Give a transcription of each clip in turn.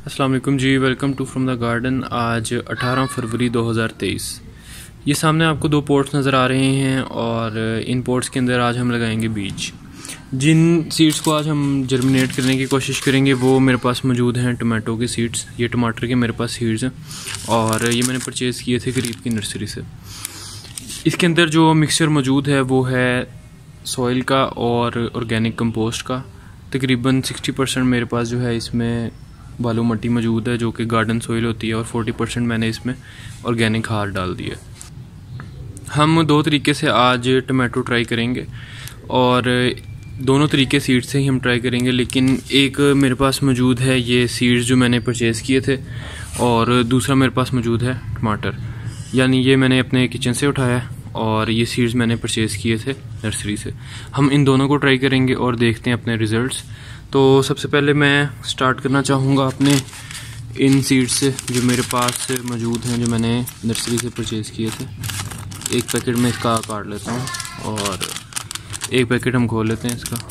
अस्सलाम वालेकुम जी, welcome to from the garden. आज 18 फरवरी 2023। ये सामने आपको दो पोट्स नज़र आ रहे हैं और इन पोट्स के अंदर आज हम लगाएंगे बीज। जिन सीड्स को आज हम जर्मिनेट करने की कोशिश करेंगे वो मेरे पास मौजूद हैं टमाटो के सीड्स। ये टमाटर के मेरे पास सीड्स हैं और ये मैंने परचेज़ किए थे करीब की नर्सरी से। इसके अंदर जो मिक्सचर मौजूद है वो है सॉइल का और ऑर्गेनिक कंपोस्ट का। तकरीबन 60% मेरे पास जो है इसमें बालू मट्टी मौजूद है जो कि गार्डन सॉइल होती है और 40% मैंने इसमें ऑर्गेनिक खाद डाल दिया। हम दो तरीके से आज टमाटो ट्राई करेंगे और दोनों तरीके सीड्स से ही हम ट्राई करेंगे, लेकिन एक मेरे पास मौजूद है ये सीड्स जो मैंने परचेज़ किए थे और दूसरा मेरे पास मौजूद है टमाटर, यानी ये मैंने अपने किचन से उठाया और ये सीड्स मैंने परचेज़ किए थे नर्सरी से। हम इन दोनों को ट्राई करेंगे और देखते हैं अपने रिज़ल्ट्स। तो सबसे पहले मैं स्टार्ट करना चाहूँगा अपने इन सीड्स से जो मेरे पास मौजूद हैं, जो मैंने नर्सरी से परचेज़ किए थे। एक पैकेट में इसका काट लेता हूँ और एक पैकेट हम खोल लेते हैं इसका।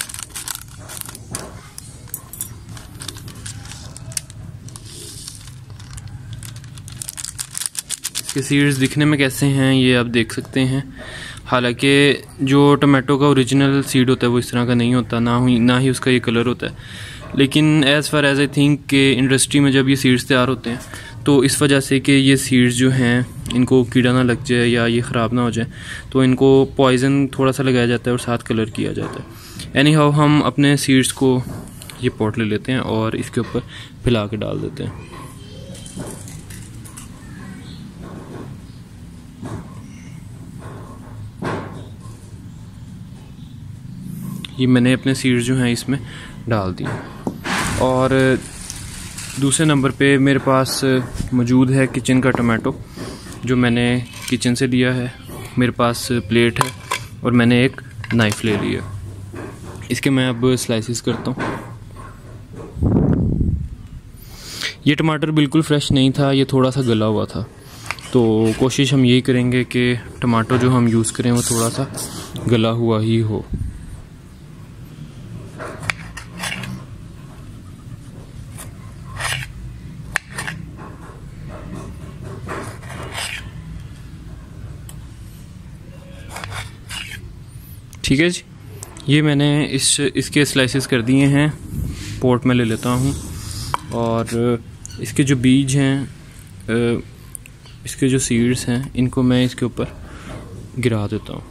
इसके सीड्स दिखने में कैसे हैं ये आप देख सकते हैं। हालांकि जो टमाटो का ओरिजिनल सीड होता है वो इस तरह का नहीं होता, ना ही उसका ये कलर होता है। लेकिन as far as I think कि इंडस्ट्री में जब ये सीड्स तैयार होते हैं तो इस वजह से कि ये सीड्स जो हैं इनको कीड़ा ना लग जाए या ये ख़राब ना हो जाए तो इनको पॉइज़न थोड़ा सा लगाया जाता है और साथ कलर किया जाता है। एनी हाउ हम अपने सीड्स को ये पॉट ले लेते हैं और इसके ऊपर फैला के डाल देते हैं। ये मैंने अपने सीड्स जो हैं इसमें डाल दिए और दूसरे नंबर पे मेरे पास मौजूद है किचन का टमाटो जो मैंने किचन से लिया है। मेरे पास प्लेट है और मैंने एक नाइफ़ ले लिया। इसके मैं अब स्लाइसिस करता हूँ। ये टमाटर बिल्कुल फ्रेश नहीं था, ये थोड़ा सा गला हुआ था। तो कोशिश हम यही करेंगे कि टमाटो जो हम यूज़ करें वो थोड़ा सा गला हुआ ही हो। ठीक है जी, ये मैंने इसके स्लाइसेस कर दिए हैं। पोट में ले लेता हूँ और इसके जो बीज हैं, इसके जो सीड्स हैं, इनको मैं इसके ऊपर गिरा देता हूँ।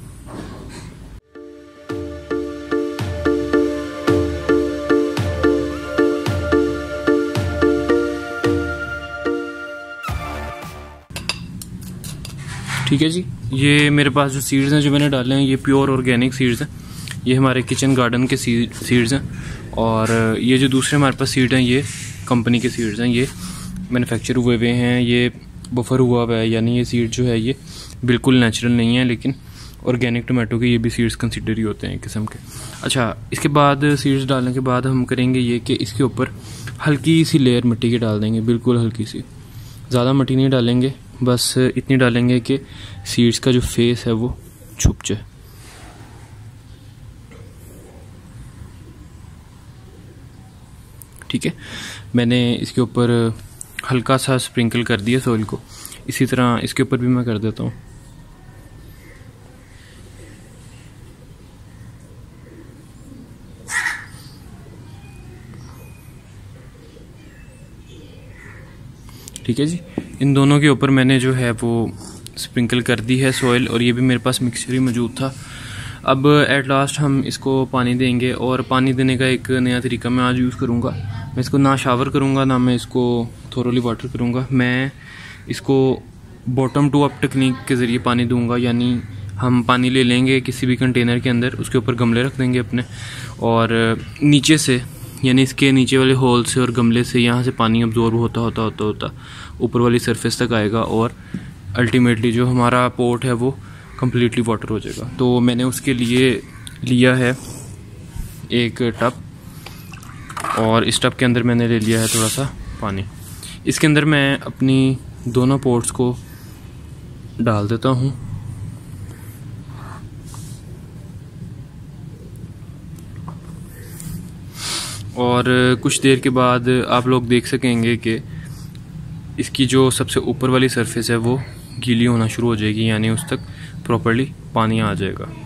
ठीक है जी, ये मेरे पास जो सीड्स हैं जो मैंने डाले हैं ये प्योर ऑर्गेनिक सीड्स हैं। ये हमारे किचन गार्डन के सीड्स हैं और ये जो दूसरे हमारे पास सीड हैं ये कंपनी के सीड्स हैं। ये मैन्युफैक्चर हुए हुए हैं, ये बफर हुआ हुआ है, यानी ये सीड जो है ये बिल्कुल नेचुरल नहीं है, लेकिन ऑर्गेनिक टमाटो के ये भी सीड्स कंसिडर ही होते हैं एक किस्म के। अच्छा, इसके बाद सीड्स डालने के बाद हम करेंगे ये कि इसके ऊपर हल्की सी लेयर मिट्टी की डाल देंगे, बिल्कुल हल्की सी, ज़्यादा मिट्टी नहीं डालेंगे, बस इतनी डालेंगे कि सीड्स का जो फेस है वो छुप जाए। ठीक है, मैंने इसके ऊपर हल्का सा स्प्रिंकल कर दिया सॉइल को। इसी तरह इसके ऊपर भी मैं कर देता हूँ। ठीक है जी, इन दोनों के ऊपर मैंने जो है वो स्प्रिंकल कर दी है सॉइल और ये भी मेरे पास मिक्सचर ही मौजूद था। अब एट लास्ट हम इसको पानी देंगे और पानी देने का एक नया तरीका मैं आज यूज़ करूँगा। मैं इसको ना शावर करूँगा ना मैं इसको थोरोली वाटर करूँगा। मैं इसको बॉटम टू अप टेक्निक के ज़रिए पानी दूँगा, यानी हम पानी ले लेंगे किसी भी कंटेनर के अंदर, उसके ऊपर गमले रख देंगे अपने और नीचे से, यानी इसके नीचे वाले होल से और गमले से यहाँ से पानी अब्जॉर्ब होता ऊपर वाली सरफेस तक आएगा और अल्टीमेटली जो हमारा पोट है वो कम्प्लीटली वाटर हो जाएगा। तो मैंने उसके लिए लिया है एक टब और इस टब के अंदर मैंने ले लिया है थोड़ा सा पानी। इसके अंदर मैं अपनी दोनों पोट्स को डाल देता हूँ और कुछ देर के बाद आप लोग देख सकेंगे कि इसकी जो सबसे ऊपर वाली सरफेस है वो गीली होना शुरू हो जाएगी, यानी उस तक प्रॉपर्ली पानी आ जाएगा।